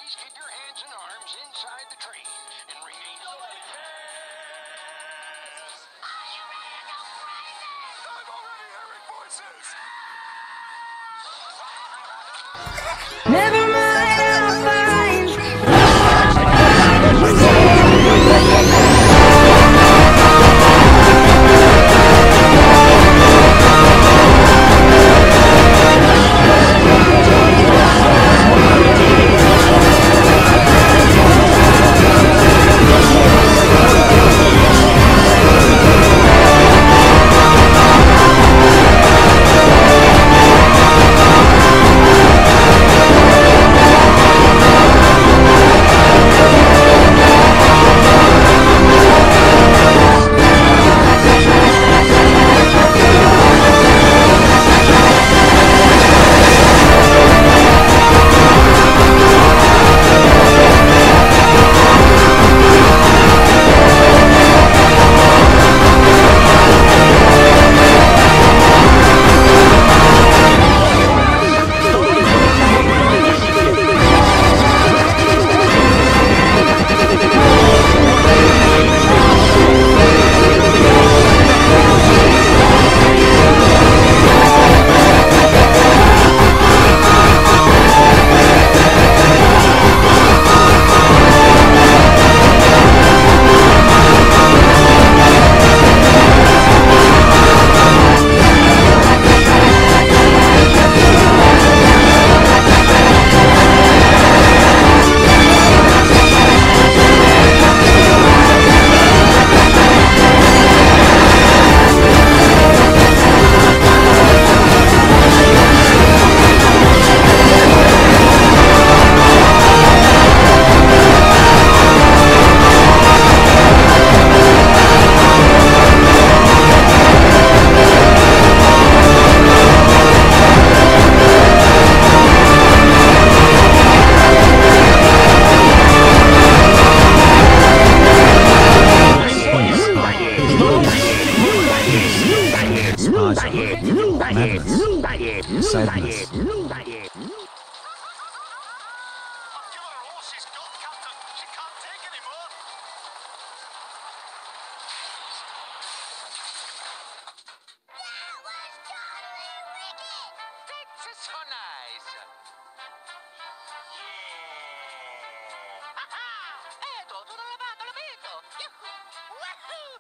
Please keep your hands and arms inside the train and remain. Nobody cares! Are you ready to go crazy? I'm already hearing voices! Never mind, I'll find. Madness, sadness. So nice. Tutto lavato, l'ho visto. Woohoo!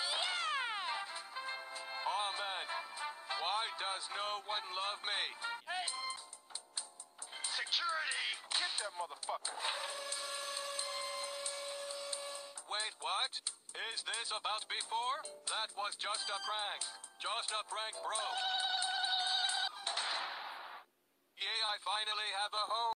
Yeah! Amen. Why does no one love me? Hey! Security! Get that motherfucker! Wait, what? Is this about before? That was just a prank. Just a prank, bro. Yeah, I finally have a home.